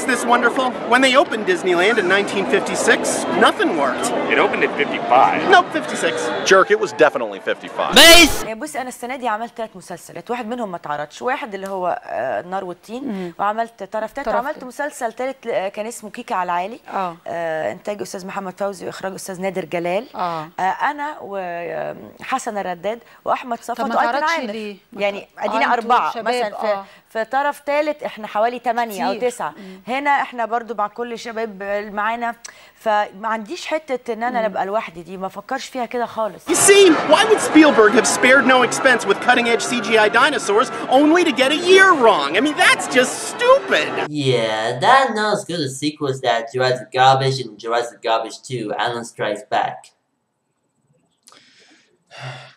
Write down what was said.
is this wonderful? When they opened Disneyland in 1956, nothing worked. It opened at 55. Nope, 56. Jerk, it was definitely 55. بس بص انا السنه دي عملت 3 مسلسلات، واحد منهم ما اتعرضش، واحد اللي هو النار والطين، وعملت طرفتات، وعملت مسلسل ثالث كان اسمه كيكه على العالي، انتاج استاذ محمد فوزي واخراج استاذ نادر جلال. انا وحسن الرداد واحمد صفوت وايتن عامر، يعني ادينا 4 مثلا. في طرف ثالث احنا حوالي 8 أو 9. هنا احنا برضو مع كل الشباب معانا، فما عنديش حته ان انا ابقى لوحدي، دي ما فكرش فيها كده خالص. You see, why would Spielberg have spared no expense with cutting-edge CGI dinosaurs only to get a year wrong? I mean, that's just stupid. Yeah, that not as good a sequel as that Jurassic Garbage and Jurassic Garbage 2: Alan Strikes Back.